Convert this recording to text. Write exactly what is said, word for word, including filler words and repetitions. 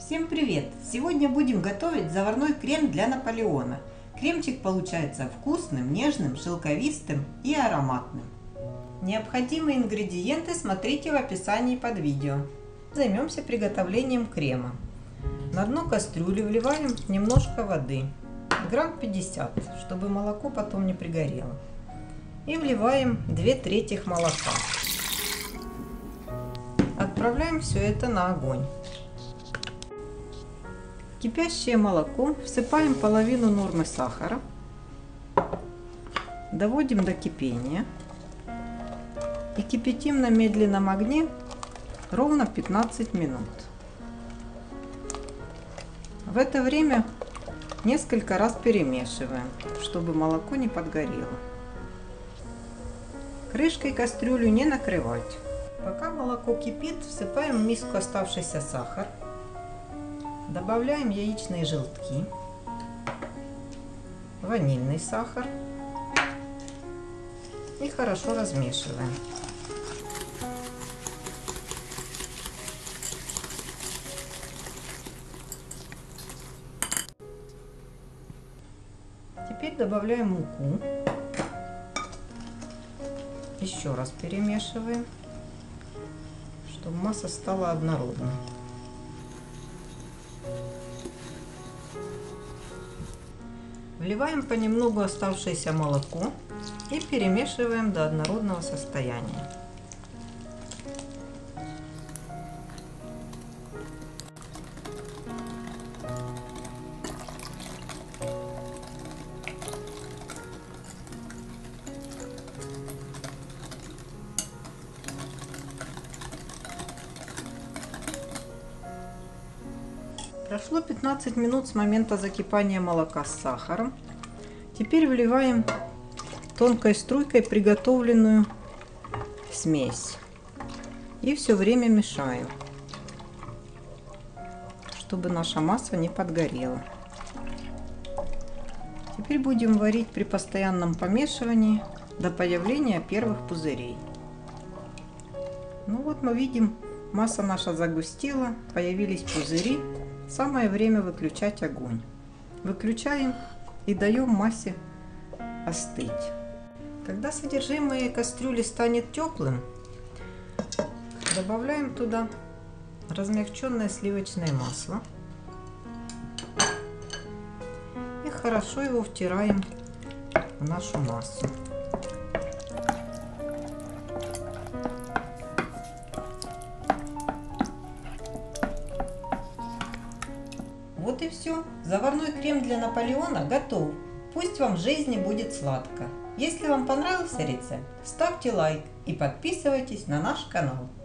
Всем привет! Сегодня будем готовить заварной крем для Наполеона. Кремчик получается вкусным, нежным, шелковистым и ароматным. Необходимые ингредиенты смотрите в описании под видео. Займемся приготовлением крема. На дно кастрюли вливаем немножко воды, грамм пятьдесят, чтобы молоко потом не пригорело. И вливаем две трети молока. Отправляем все это на огонь. В кипящее молоко всыпаем половину нормы сахара, доводим до кипения и кипятим на медленном огне ровно пятнадцать минут. В это время несколько раз перемешиваем, чтобы молоко не подгорело. Крышкой кастрюлю не накрывать. Пока молоко кипит, всыпаем в миску оставшийся сахар. Добавляем яичные желтки, ванильный сахар и хорошо размешиваем. Теперь добавляем муку, еще раз перемешиваем, чтобы масса стала однородной. Вливаем понемногу оставшееся молоко и перемешиваем до однородного состояния. Прошло пятнадцать минут с момента закипания молока с сахаром. Теперь вливаем тонкой струйкой приготовленную смесь и все время мешаем, чтобы наша масса не подгорела. Теперь будем варить при постоянном помешивании до появления первых пузырей. Ну вот мы видим, масса наша загустела, появились пузыри. Самое время выключать огонь. Выключаем и даем массе остыть. Когда содержимое кастрюли станет теплым, добавляем туда размягченное сливочное масло и хорошо его втираем в нашу массу. Вот и все. Заварной крем для Наполеона готов. Пусть вам в жизни будет сладко. Если вам понравился рецепт, ставьте лайк и подписывайтесь на наш канал.